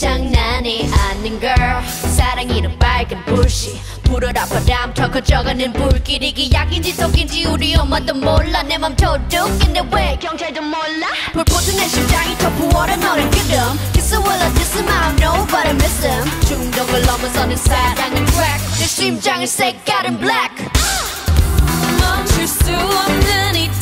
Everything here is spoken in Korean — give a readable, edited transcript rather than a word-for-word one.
장난이 아닌 girl 사랑이는 빨간 불씨 불어라 바람 더 커져가는 불길 이게 약인지 독인지 우리 엄마도 몰라 내 맘 도둑인데 왜 경찰도 몰라 불붙은 내 심장이 더 부어라 너를 기름 Kiss it will I diss him I know but I miss him 중독을 넘어서는 사랑은 crack 내 심장의 색깔은 black 멈출 수 없는 이